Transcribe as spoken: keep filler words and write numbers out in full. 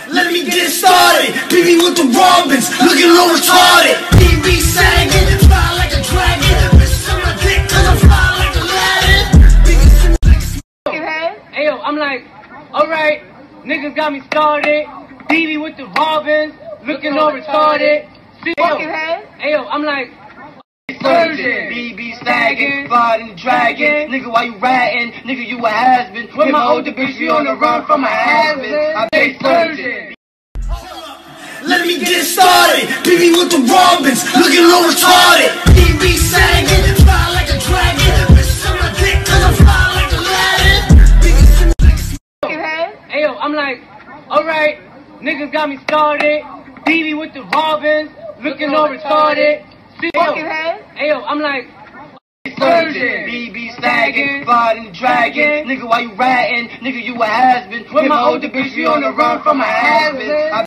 Let me get it started. B B with the Robins, looking a little retarded. B B sagging, fly like a dragon. Bitch on my dick, cause I fly like Aladdin. Hey yo, I'm like, alright, niggas got me started. B B with the Robins, looking all retarded. See, yo, hey yo, I'm like, Surgeon, B B sagging, fighting dragon. Nigga, why you ratting? Nigga, you a has-been. With my older bitch, we on the run from a has-been. I pay surgeon. Let me get it started. B B with the Robins, looking a little retarded. B B sagging, fly like a dragon. Bitch on my dick, cause I fly like Aladdin. hey yo, I'm like, alright, niggas got me started. B B with the Robins, looking all retarded. See, yo, hey yo, I'm like, Surgeon, B B sagging, fighting dragon. Nigga, why you ratting? Nigga, you a has-been. With my older bitch, we on the run from a has-been.